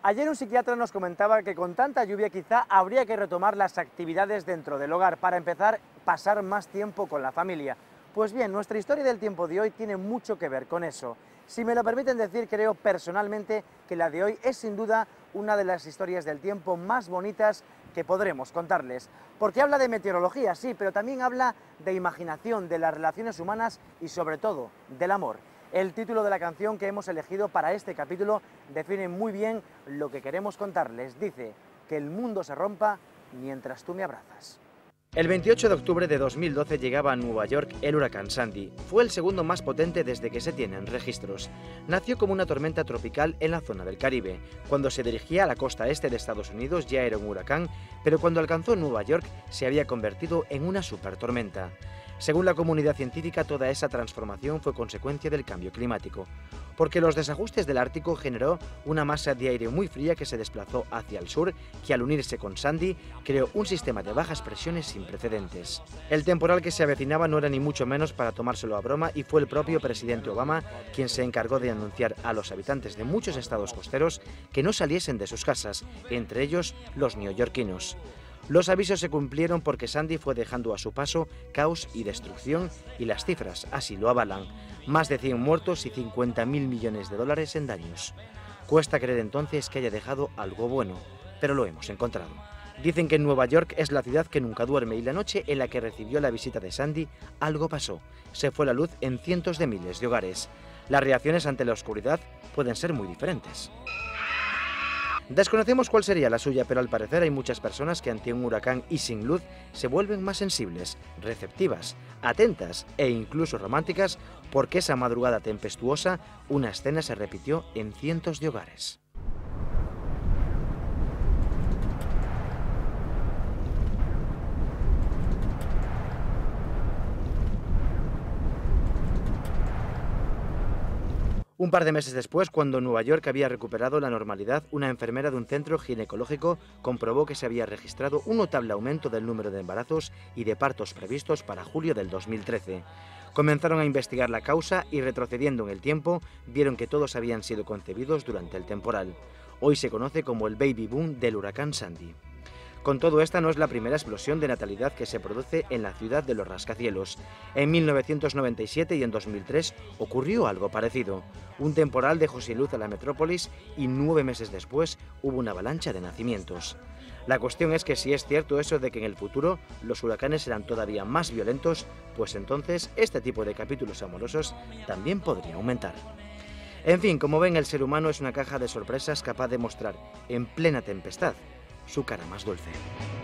Ayer un psiquiatra nos comentaba que con tanta lluvia quizá habría que retomar las actividades dentro del hogar para empezar a pasar más tiempo con la familia. Pues bien, nuestra historia del tiempo de hoy tiene mucho que ver con eso. Si me lo permiten decir, creo personalmente que la de hoy es sin duda una de las historias del tiempo más bonitas que podremos contarles. Porque habla de meteorología, sí, pero también habla de imaginación, de las relaciones humanas y sobre todo del amor. El título de la canción que hemos elegido para este capítulo define muy bien lo que queremos contarles. Dice: que el mundo se rompa mientras tú me abrazas. El 28 de octubre de 2012 llegaba a Nueva York el huracán Sandy. Fue el segundo más potente desde que se tienen registros. Nació como una tormenta tropical en la zona del Caribe. Cuando se dirigía a la costa este de Estados Unidos ya era un huracán, pero cuando alcanzó Nueva York se había convertido en una supertormenta. Según la comunidad científica, toda esa transformación fue consecuencia del cambio climático, porque los desajustes del Ártico generó una masa de aire muy fría que se desplazó hacia el sur, que al unirse con Sandy creó un sistema de bajas presiones sin precedentes. El temporal que se avecinaba no era ni mucho menos para tomárselo a broma y fue el propio presidente Obama quien se encargó de anunciar a los habitantes de muchos estados costeros que no saliesen de sus casas, entre ellos los neoyorquinos. Los avisos se cumplieron porque Sandy fue dejando a su paso caos y destrucción, y las cifras así lo avalan: más de 100 muertos y 50.000 millones de dólares en daños. Cuesta creer entonces que haya dejado algo bueno, pero lo hemos encontrado. Dicen que Nueva York es la ciudad que nunca duerme, y la noche en la que recibió la visita de Sandy, algo pasó. Se fue la luz en cientos de miles de hogares. Las reacciones ante la oscuridad pueden ser muy diferentes. Desconocemos cuál sería la suya, pero al parecer hay muchas personas que ante un huracán y sin luz se vuelven más sensibles, receptivas, atentas e incluso románticas, porque esa madrugada tempestuosa una escena se repitió en cientos de hogares. Un par de meses después, cuando Nueva York había recuperado la normalidad, una enfermera de un centro ginecológico comprobó que se había registrado un notable aumento del número de embarazos y de partos previstos para julio del 2013. Comenzaron a investigar la causa y, retrocediendo en el tiempo, vieron que todos habían sido concebidos durante el temporal. Hoy se conoce como el baby boom del huracán Sandy. Con todo, esta no es la primera explosión de natalidad que se produce en la ciudad de los rascacielos. En 1997 y en 2003 ocurrió algo parecido. Un temporal dejó sin luz a la metrópolis y 9 meses después hubo una avalancha de nacimientos. La cuestión es que si es cierto eso de que en el futuro los huracanes serán todavía más violentos, pues entonces este tipo de capítulos amorosos también podría aumentar. En fin, como ven, el ser humano es una caja de sorpresas capaz de mostrar en plena tempestad su cara más dulce.